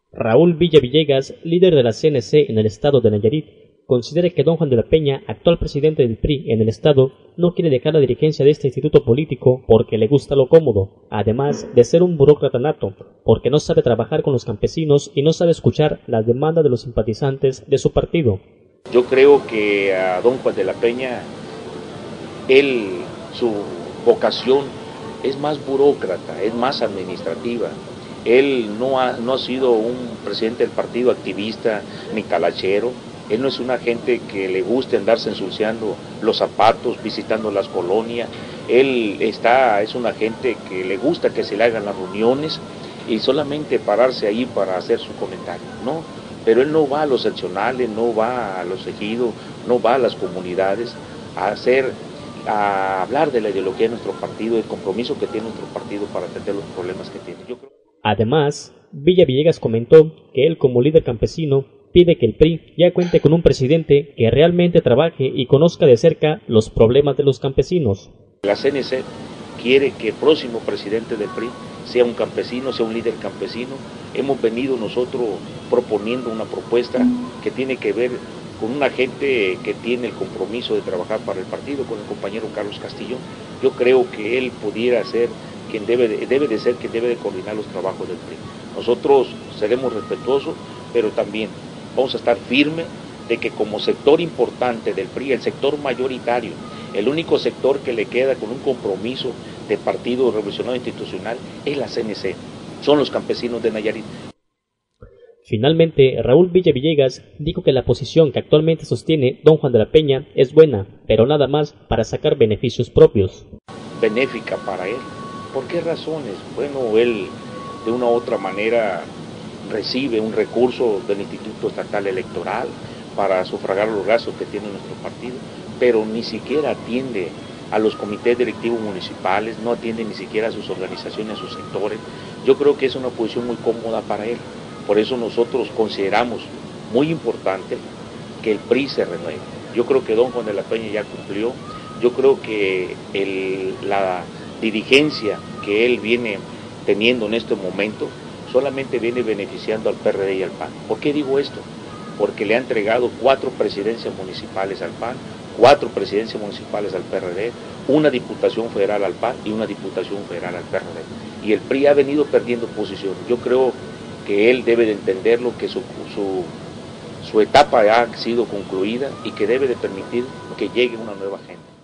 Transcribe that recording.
Raúl Villa Villegas, líder de la CNC en el estado de Nayarit, considera que don Juan de la Peña, actual presidente del PRI en el estado, no quiere dejar la dirigencia de este instituto político porque le gusta lo cómodo, además de ser un burócrata nato, porque no sabe trabajar con los campesinos y no sabe escuchar las demandas de los simpatizantes de su partido. Yo creo que a don Juan de la Peña, su vocación es más burócrata, es más administrativa. Él no ha sido un presidente del partido activista ni talachero. Él no es una gente que le guste andarse ensuciando los zapatos, visitando las colonias. Es una gente que le gusta que se le hagan las reuniones y solamente pararse ahí para hacer su comentario, ¿no? Pero él no va a los seccionales, no va a los ejidos, no va a las comunidades a hablar de la ideología de nuestro partido, del compromiso que tiene nuestro partido para atender los problemas que tiene. Además, Villa Villegas comentó que él, como líder campesino, pide que el PRI ya cuente con un presidente que realmente trabaje y conozca de cerca los problemas de los campesinos. La CNC quiere que el próximo presidente del PRI sea un campesino, sea un líder campesino. Hemos venido nosotros proponiendo una propuesta que tiene que ver con una gente que tiene el compromiso de trabajar para el partido, con el compañero Carlos Castillón. Yo creo que él pudiera ser quien debe de coordinar los trabajos del PRI. Nosotros seremos respetuosos, pero también vamos a estar firmes de que como sector importante del PRI, el sector mayoritario, el único sector que le queda con un compromiso de Partido Revolucionario Institucional es la CNC, son los campesinos de Nayarit. Finalmente, Raúl Villa Villegas dijo que la posición que actualmente sostiene don Juan de la Peña es buena, pero nada más para sacar beneficios propios. Benéfica para él. ¿Por qué razones? Bueno, él de una u otra manera recibe un recurso del Instituto Estatal Electoral para sufragar los gastos que tiene nuestro partido, pero ni siquiera atiende a los comités directivos municipales, no atiende ni siquiera a sus organizaciones, a sus sectores. Yo creo que es una posición muy cómoda para él. Por eso nosotros consideramos muy importante que el PRI se renueve. Yo creo que don Juan de la Peña ya cumplió. Yo creo que la dirigencia que él viene teniendo en este momento solamente viene beneficiando al PRD y al PAN. ¿Por qué digo esto? Porque le ha entregado 4 presidencias municipales al PAN, 4 presidencias municipales al PRD, una diputación federal al PAN y una diputación federal al PRD. Y el PRI ha venido perdiendo posición. Yo creo que él debe de entenderlo, que su etapa ha sido concluida y que debe de permitir que llegue una nueva gente.